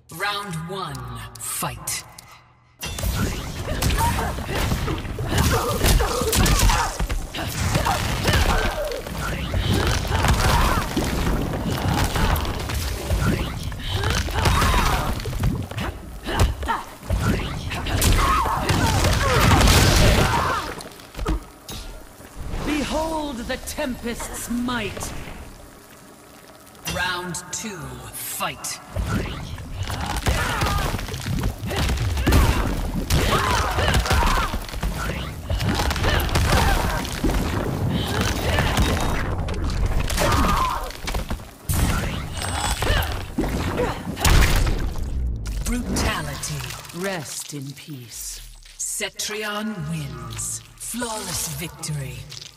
Round one, fight. Behold the Tempest's might! Round two, fight. Brutality. Rest in peace. Cetrion wins. Flawless victory.